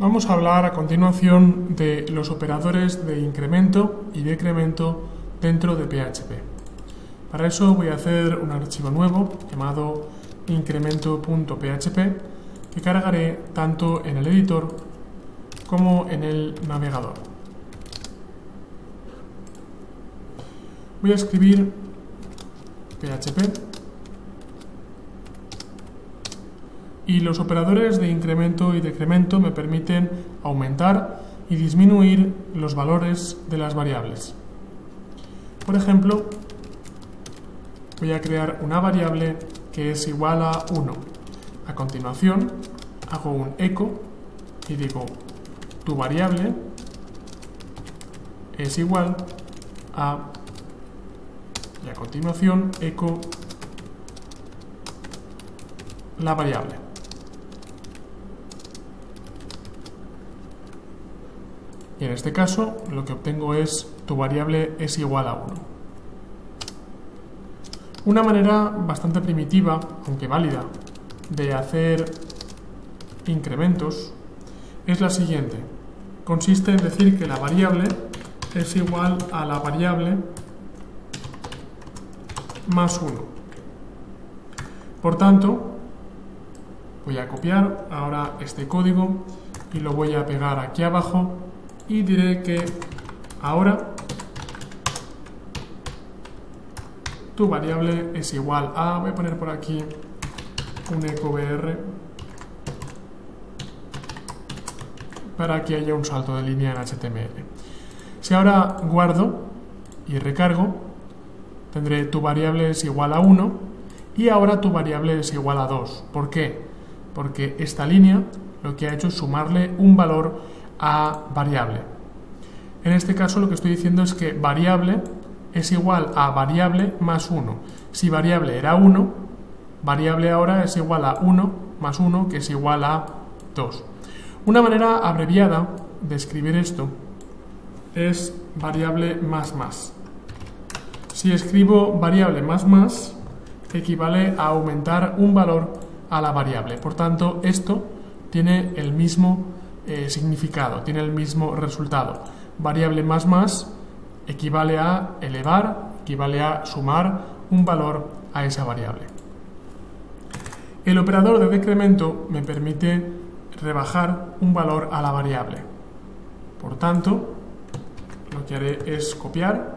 Vamos a hablar a continuación de los operadores de incremento y decremento dentro de PHP. Para eso voy a hacer un archivo nuevo llamado incremento.php que cargaré tanto en el editor como en el navegador. Voy a escribir PHP y los operadores de incremento y decremento me permiten aumentar y disminuir los valores de las variables. Por ejemplo, voy a crear una variable que es igual a 1. A continuación, hago un echo y digo tu variable es igual a, y a continuación echo la variable. Y en este caso lo que obtengo es tu variable es igual a 1. Una manera bastante primitiva, aunque válida, de hacer incrementos es la siguiente. Consiste en decir que la variable es igual a la variable más 1. Por tanto, voy a copiar ahora este código y lo voy a pegar aquí abajo y diré que ahora tu variable es igual a, voy a poner por aquí un echo br para que haya un salto de línea en HTML. Si ahora guardo y recargo, tendré tu variable es igual a 1 y ahora tu variable es igual a 2. ¿Por qué? Porque esta línea lo que ha hecho es sumarle un valor a variable. En este caso lo que estoy diciendo es que variable es igual a variable más 1. Si variable era 1, variable ahora es igual a 1 más 1, que es igual a 2. Una manera abreviada de escribir esto es variable más más. Si escribo variable más más, equivale a aumentar un valor a la variable. Por tanto, esto tiene el mismo significado, tiene el mismo resultado. Variable más más equivale a elevar, equivale a sumar un valor a esa variable. El operador de decremento me permite rebajar un valor a la variable. Por tanto, lo que haré es copiar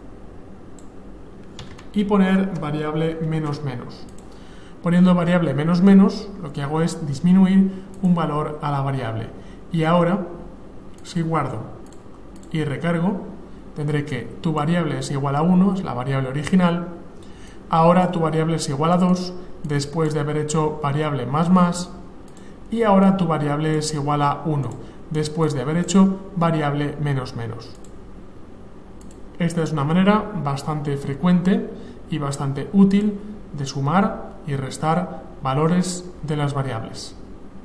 y poner variable menos menos. Poniendo variable menos menos, lo que hago es disminuir un valor a la variable. Y ahora, si guardo y recargo, tendré que tu variable es igual a 1, es la variable original. Ahora tu variable es igual a 2, después de haber hecho variable más más. Y ahora tu variable es igual a 1, después de haber hecho variable menos menos. Esta es una manera bastante frecuente y bastante útil de sumar y restar valores de las variables.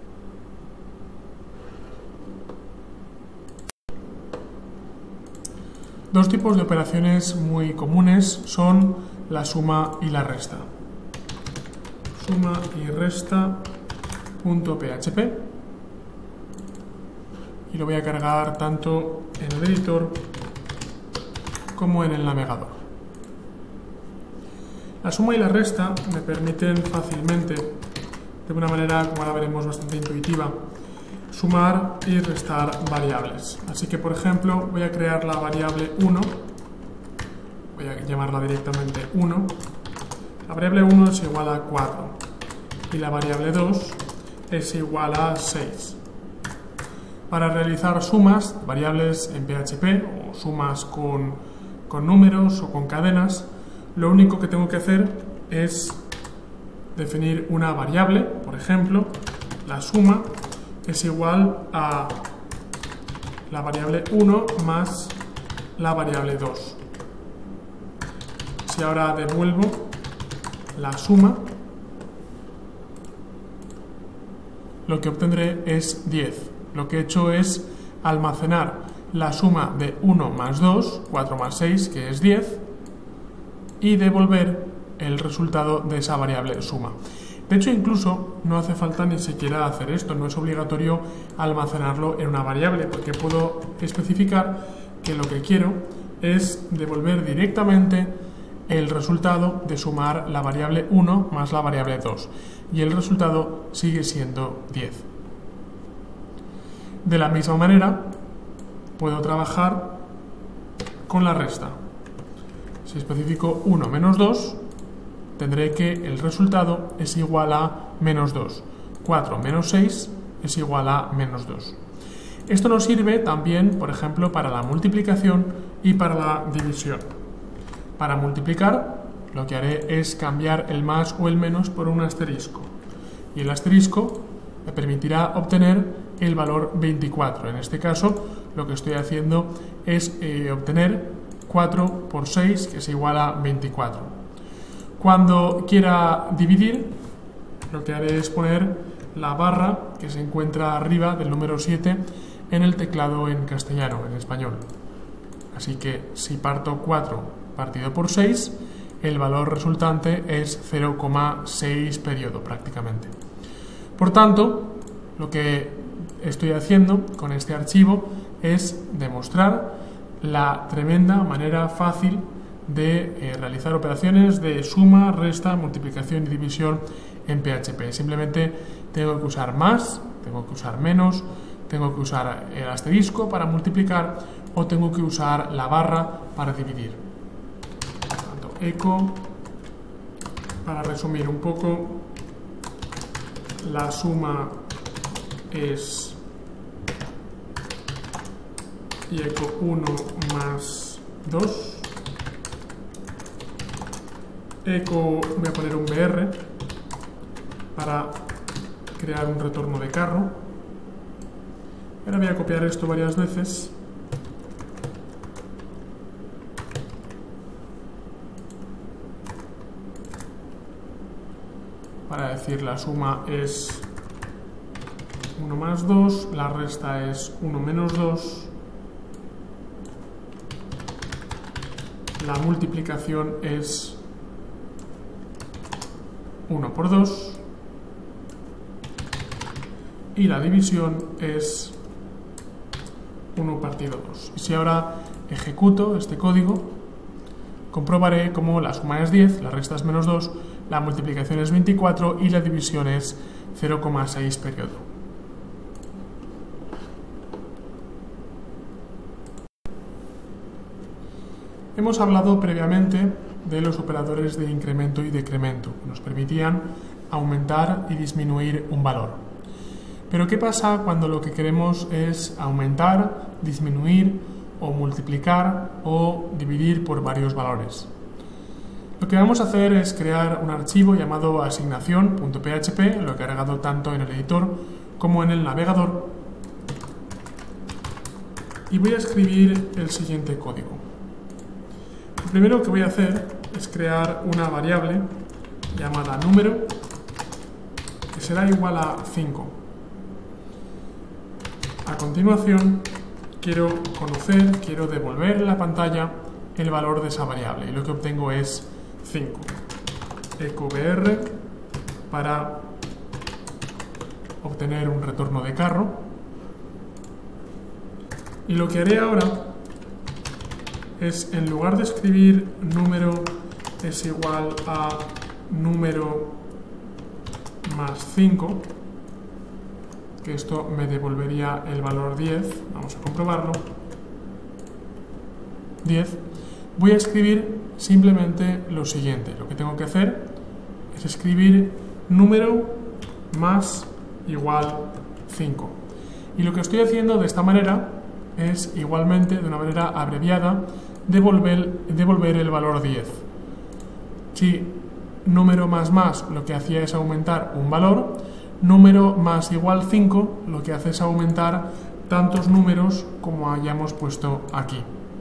Dos tipos de operaciones muy comunes son la suma y la resta. Suma y resta.php y lo voy a cargar tanto en el editor como en el navegador. La suma y la resta me permiten fácilmente, de una manera, como ahora veremos, bastante intuitiva, sumar y restar variables. Así que, por ejemplo, voy a crear la variable 1, voy a llamarla directamente 1. La variable 1 es igual a 4 y la variable 2 es igual a 6. Para realizar sumas, variables en PHP o sumas con números o con cadenas, lo único que tengo que hacer es definir una variable, por ejemplo, la suma es igual a la variable 1 más la variable 2. Si ahora devuelvo la suma, lo que obtendré es 10. Lo que he hecho es almacenar la suma de 1 más 2, 4 más 6, que es 10, y devolver el resultado de esa variable suma. De hecho, incluso no hace falta ni siquiera hacer esto, no es obligatorio almacenarlo en una variable, porque puedo especificar que lo que quiero es devolver directamente el resultado de sumar la variable 1 más la variable 2, y el resultado sigue siendo 10. De la misma manera, puedo trabajar con la resta. Si especifico 1 menos 2, tendré que el resultado es igual a menos 2. 4 menos 6 es igual a menos 2. Esto nos sirve también, por ejemplo, para la multiplicación y para la división. Para multiplicar, lo que haré es cambiar el más o el menos por un asterisco. Y el asterisco me permitirá obtener el valor 24. En este caso, lo que estoy haciendo es obtener 4 por 6, que es igual a 24. Cuando quiera dividir, lo que haré es poner la barra que se encuentra arriba del número 7 en el teclado en castellano, en español. Así que si parto 4 partido por 6, el valor resultante es 0,6 periodo prácticamente. Por tanto, lo que estoy haciendo con este archivo es demostrar la tremenda manera fácil de realizar operaciones de suma, resta, multiplicación y división en PHP. Simplemente tengo que usar más, tengo que usar menos, tengo que usar el asterisco para multiplicar o tengo que usar la barra para dividir. Por tanto, echo, para resumir un poco, la suma es y echo 1 más 2. Echo, voy a poner un BR para crear un retorno de carro. Ahora voy a copiar esto varias veces. Para decir la suma es 1 más 2, la resta es 1 menos 2, la multiplicación es 1 por 2 y la división es 1 partido 2. Y si ahora ejecuto este código, comprobaré cómo la suma es 10, la resta es menos 2, la multiplicación es 24 y la división es 0,6 periodo. Hemos hablado previamente de los operadores de incremento y decremento, que nos permitían aumentar y disminuir un valor. Pero ¿qué pasa cuando lo que queremos es aumentar, disminuir o multiplicar o dividir por varios valores? Lo que vamos a hacer es crear un archivo llamado asignación.php, lo he cargado tanto en el editor como en el navegador, y voy a escribir el siguiente código. Lo primero que voy a hacer es crear una variable llamada número que será igual a 5. A continuación quiero devolver en la pantalla el valor de esa variable y lo que obtengo es 5. Echo BR para obtener un retorno de carro. Y lo que haré ahora es, en lugar de escribir número es igual a número más 5, que esto me devolvería el valor 10, vamos a comprobarlo, 10, voy a escribir simplemente lo siguiente. Lo que tengo que hacer es escribir número más igual 5. Y lo que estoy haciendo de esta manera es igualmente, de una manera abreviada, devolver el valor 10. Si número más lo que hacía es aumentar un valor, número más igual 5 lo que hace es aumentar tantos números como hayamos puesto aquí.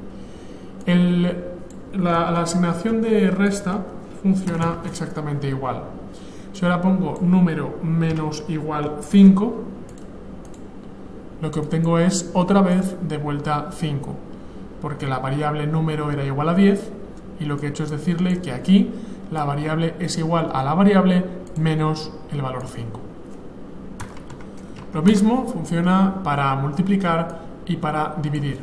La asignación de resta funciona exactamente igual. Si ahora pongo número menos igual 5, lo que obtengo es otra vez de vuelta 5, porque la variable número era igual a 10 y lo que he hecho es decirle que aquí la variable es igual a la variable menos el valor 5. Lo mismo funciona para multiplicar y para dividir.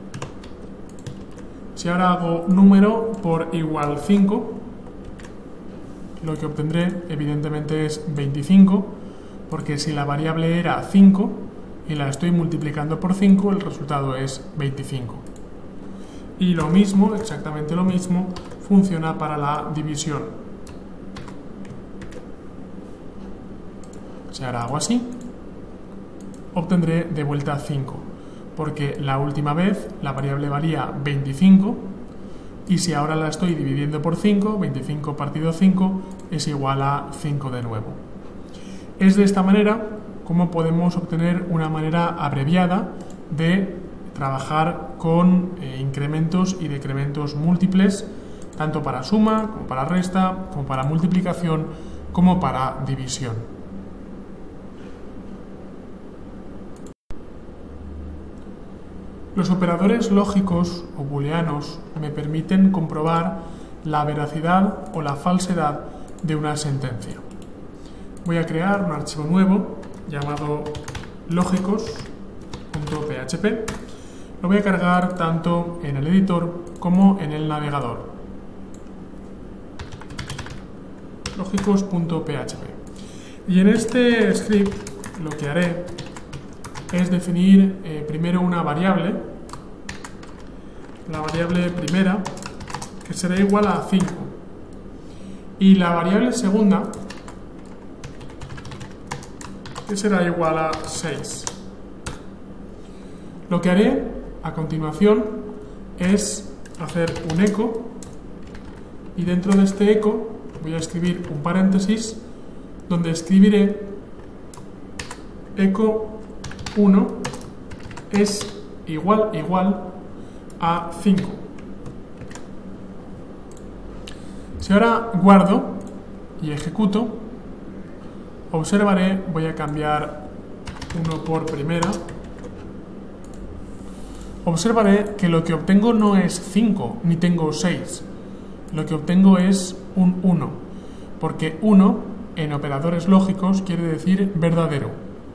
Si ahora hago número por igual 5, lo que obtendré evidentemente es 25, porque si la variable era 5 y la estoy multiplicando por 5, el resultado es 25. Y lo mismo, exactamente lo mismo, funciona para la división. Si ahora hago así, obtendré de vuelta 5, porque la última vez la variable valía 25, y si ahora la estoy dividiendo por 5, 25 partido 5 es igual a 5 de nuevo. Es de esta manera como podemos obtener una manera abreviada de trabajar con incrementos y decrementos múltiples, tanto para suma, como para resta, como para multiplicación, como para división. Los operadores lógicos o booleanos me permiten comprobar la veracidad o la falsedad de una sentencia. Voy a crear un archivo nuevo llamado lógicos.php. Lo voy a cargar tanto en el editor como en el navegador. Lógicos.php. Y en este script lo que haré es definir primero una variable, la variable primera, que será igual a 5, y la variable segunda, que será igual a 6. Lo que haré a continuación es hacer un eco, y dentro de este eco voy a escribir un paréntesis donde escribiré eco 1 es igual a 5. Si ahora guardo y ejecuto, observaré, voy a cambiar 1 por primera, observaré que lo que obtengo no es 5, ni tengo 6. Lo que obtengo es un 1, porque 1 en operadores lógicos quiere decir verdadero.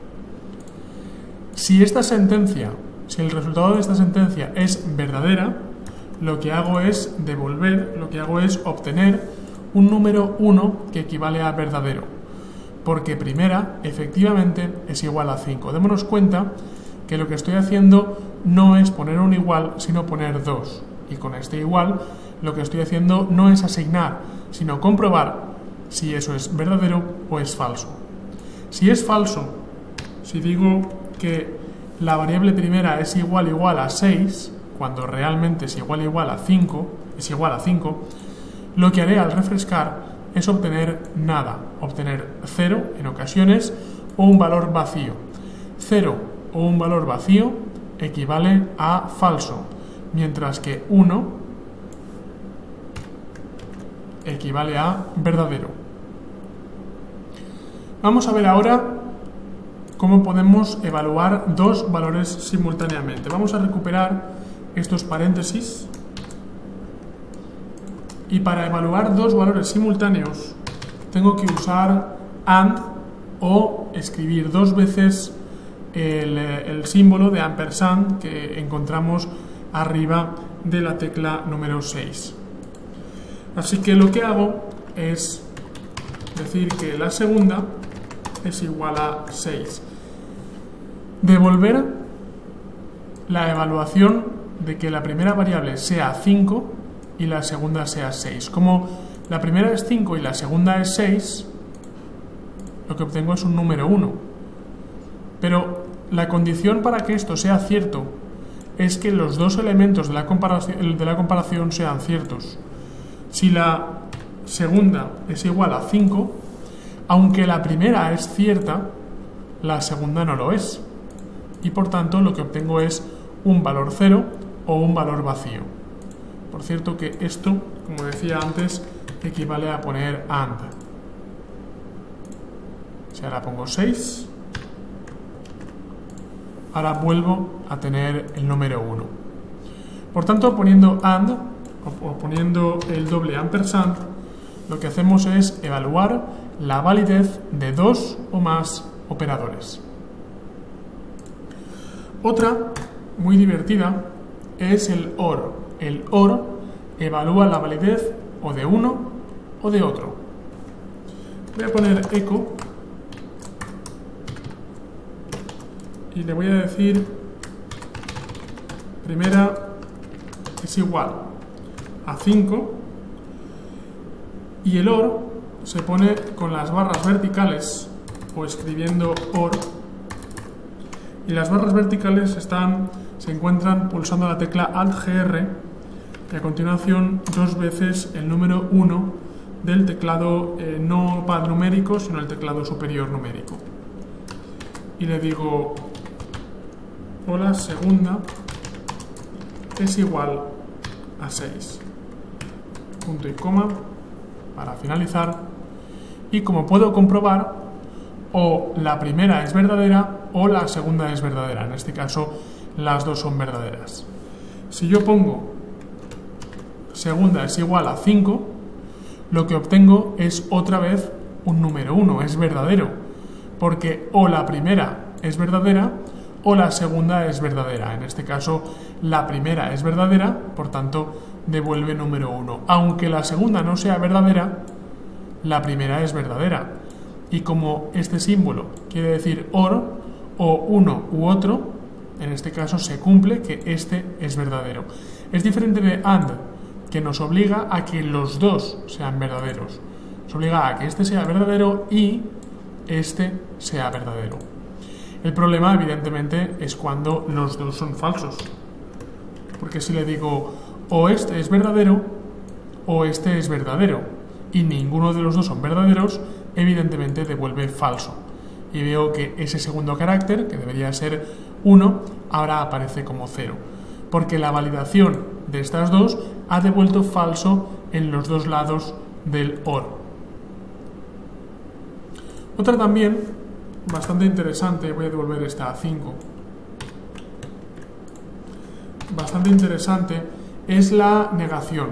Si el resultado de esta sentencia es verdadera, lo que hago es obtener un número 1 que equivale a verdadero, porque primera efectivamente es igual a 5. Démonos cuenta que lo que estoy haciendo no es poner un igual, sino poner 2. Y con este igual, lo que estoy haciendo no es asignar, sino comprobar si eso es verdadero o es falso. Si es falso, si digo que la variable primera es igual a 6, cuando realmente es igual a 5, lo que haré al refrescar es obtener nada, obtener 0 en ocasiones o un valor vacío. 0 o un valor vacío equivale a falso, mientras que 1 equivale a verdadero. Vamos a ver ahora cómo podemos evaluar dos valores simultáneamente. Vamos a recuperar estos paréntesis y para evaluar dos valores simultáneos tengo que usar AND o escribir dos veces el símbolo de ampersand que encontramos arriba de la tecla número 6. Así que lo que hago es decir que la segunda es igual a 6. Devolver la evaluación de que la primera variable sea 5 y la segunda sea 6. Como la primera es 5 y la segunda es 6, lo que obtengo es un número 1. Pero la condición para que esto sea cierto es que los dos elementos de la comparación sean ciertos. Si la segunda es igual a 5, aunque la primera es cierta, la segunda no lo es. Y por tanto lo que obtengo es un valor 0 o un valor vacío. Por cierto que esto, como decía antes, equivale a poner AND. Si ahora pongo 6, ahora vuelvo a tener el número 1. Por tanto, poniendo AND o poniendo el doble ampersand, lo que hacemos es evaluar la validez de 2 o más operadores. Otra, muy divertida, es el OR. El OR evalúa la validez o de uno o de otro. Voy a poner echo y le voy a decir primera es igual a 5 y el OR se pone con las barras verticales o escribiendo OR, y las barras verticales se encuentran pulsando la tecla Alt-GR y a continuación 2 veces el número 1 del teclado no pad numérico, sino el teclado superior numérico. Y le digo, hola, segunda es igual a 6. Punto y coma para finalizar. Y como puedo comprobar, o la primera es verdadera o la segunda es verdadera. En este caso, las dos son verdaderas. Si yo pongo segunda es igual a 5, lo que obtengo es otra vez un número 1, es verdadero, porque o la primera es verdadera o la segunda es verdadera. En este caso, la primera es verdadera, por tanto, devuelve número 1. Aunque la segunda no sea verdadera, la primera es verdadera. Y como este símbolo quiere decir OR, o uno u otro, en este caso se cumple que este es verdadero. Es diferente de AND, que nos obliga a que los dos sean verdaderos. Nos obliga a que este sea verdadero y este sea verdadero. El problema, evidentemente, es cuando los dos son falsos. Porque si le digo o este es verdadero o este es verdadero y ninguno de los dos son verdaderos, evidentemente devuelve falso. Y veo que ese segundo carácter, que debería ser 1, ahora aparece como 0. Porque la validación de estas dos ha devuelto falso en los dos lados del OR. Otra también, bastante interesante, voy a devolver esta a 5. Bastante interesante es la negación.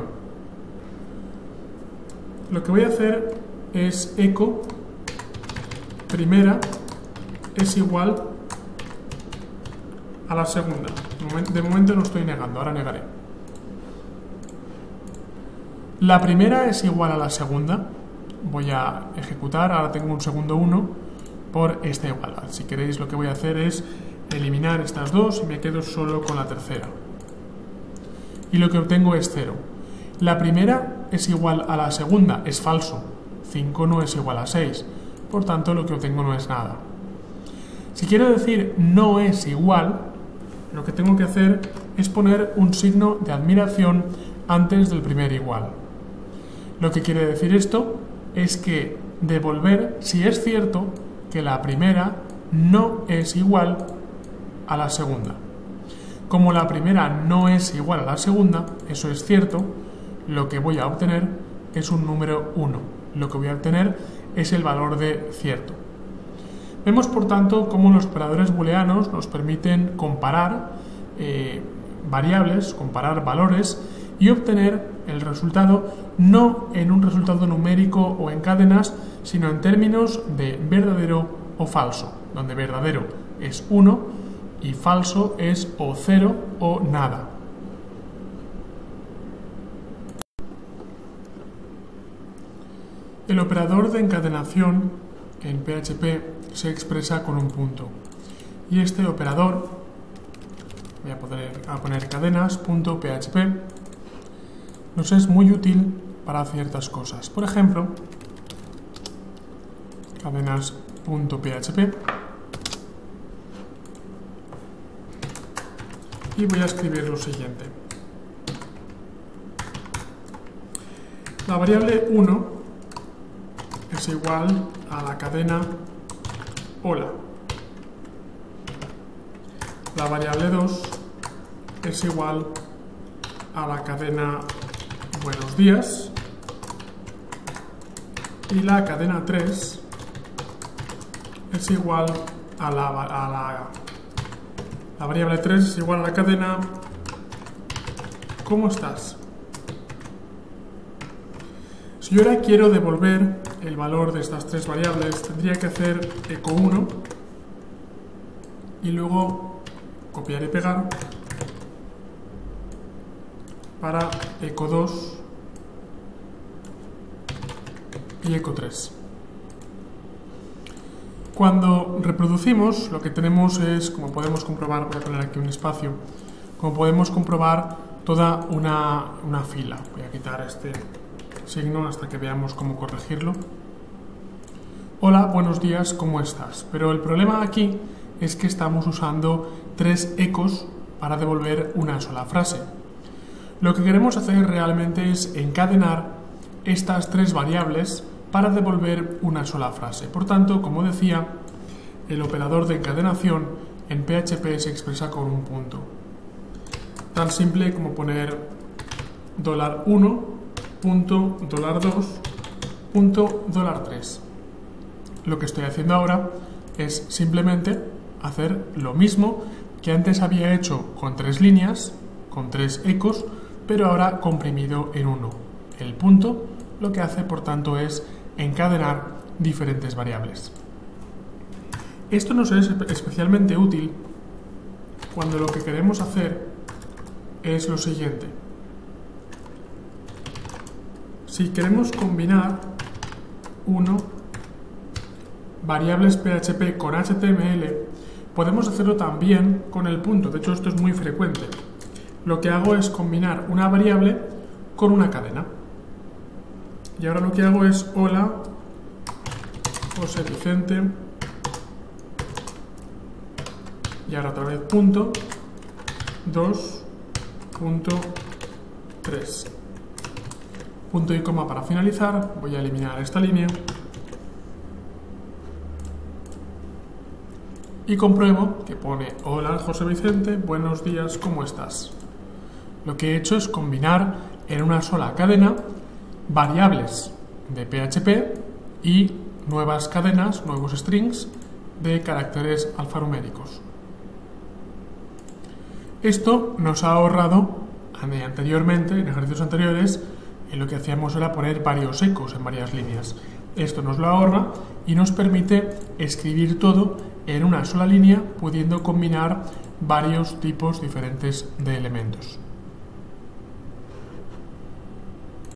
Lo que voy a hacer es echo primera es igual a la segunda. De momento no estoy negando, ahora negaré. La primera es igual a la segunda. Voy a ejecutar, ahora tengo un segundo 1 por esta igualdad. Si queréis, lo que voy a hacer es eliminar estas dos y me quedo solo con la tercera. Y lo que obtengo es 0. La primera es igual a la segunda, es falso. 5 no es igual a 6, por tanto lo que obtengo no es nada. Si quiero decir no es igual, lo que tengo que hacer es poner un signo de admiración antes del primer igual. Lo que quiere decir esto es que devolver si es cierto que la primera no es igual a la segunda. Como la primera no es igual a la segunda, eso es cierto, lo que voy a obtener es un número 1. Lo que voy a obtener es el valor de cierto. Vemos, por tanto, cómo los operadores booleanos nos permiten comparar variables, comparar valores y obtener el resultado no en un resultado numérico o en cadenas, sino en términos de verdadero o falso, donde verdadero es 1 y falso es o 0 o nada. El operador de encadenación en PHP se expresa con un punto. Y este operador, voy a poner cadenas.php, nos es muy útil para ciertas cosas. Por ejemplo, cadenas.php, y voy a escribir lo siguiente. La variable 1 es igual a la cadena hola. La variable 2 es igual a la cadena buenos días. Y la cadena 3 es igual a la variable 3 es igual a la cadena ¿cómo estás? Si yo ahora quiero devolver el valor de estas tres variables, tendría que hacer eco 1 y luego copiar y pegar para eco 2 y eco 3. Cuando reproducimos, lo que tenemos es, como podemos comprobar, voy a poner aquí un espacio, como podemos comprobar toda una fila. Voy a quitar este signo hasta que veamos cómo corregirlo. Hola, buenos días, ¿cómo estás? Pero el problema aquí es que estamos usando tres ecos para devolver una sola frase. Lo que queremos hacer realmente es encadenar estas tres variables para devolver una sola frase. Por tanto, como decía, el operador de encadenación en PHP se expresa con un punto. Tan simple como poner $1, punto, $2, punto, $3. Lo que estoy haciendo ahora es simplemente hacer lo mismo que antes había hecho con tres líneas, con tres ecos, pero ahora comprimido en uno. El punto lo que hace, por tanto, es encadenar diferentes variables. Esto nos es especialmente útil cuando lo que queremos hacer es lo siguiente. Si queremos combinar variables PHP con HTML, podemos hacerlo también con el punto. De hecho, esto es muy frecuente. Lo que hago es combinar una variable con una cadena. Y ahora lo que hago es hola, José Vicente, y ahora otra vez punto, 2, punto, 3. Punto y coma para finalizar. Voy a eliminar esta línea. Y compruebo que pone hola José Vicente, buenos días, ¿cómo estás? Lo que he hecho es combinar en una sola cadena variables de PHP y nuevas cadenas, nuevos strings de caracteres alfanuméricos. Esto nos ha ahorrado anteriormente, en ejercicios anteriores, lo que hacíamos era poner varios ecos en varias líneas. Esto nos lo ahorra y nos permite escribir todo en una sola línea, pudiendo combinar varios tipos diferentes de elementos.